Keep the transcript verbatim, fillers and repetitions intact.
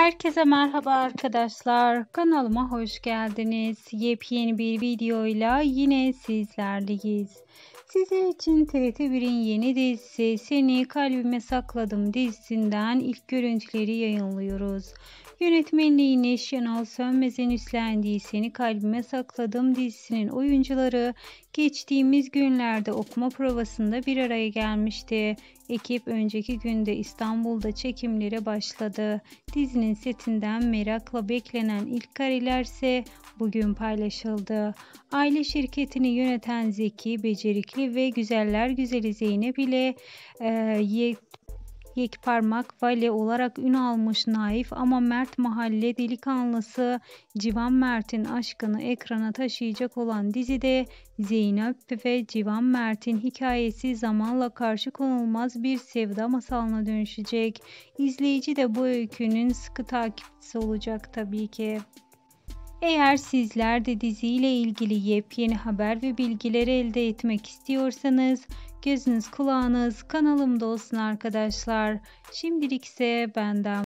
Herkese merhaba arkadaşlar. Kanalıma hoş geldiniz. Yepyeni bir videoyla yine sizlerleyiz. Sizler için T R T bir'in yeni dizisi Seni Kalbime Sakladım dizisinden ilk görüntüleri yayınlıyoruz. Yönetmenliğini Şenol Sönmez'in üstlendiği Seni Kalbime Sakladım dizisinin oyuncuları geçtiğimiz günlerde okuma provasında bir araya gelmişti. Ekip önceki günde İstanbul'da çekimlere başladı. Dizinin setinden merakla beklenen ilk kareler ise bugün paylaşıldı. Aile şirketini yöneten zeki, becerikli ve güzeller güzeli Zeynep ile e, Yekparmak Vale olarak ün almış naif ama mert mahalle delikanlısı Civan Mert'in aşkını ekrana taşıyacak olan dizide Zeynep ve Civan Mert'in hikayesi zamanla karşı konulmaz bir sevda masalına dönüşecek. İzleyici de bu öykünün sıkı takipçisi olacak tabii ki. Eğer sizler de diziyle ilgili yepyeni haber ve bilgileri elde etmek istiyorsanız gözünüz kulağınız kanalımda olsun arkadaşlar. Şimdilik ise benden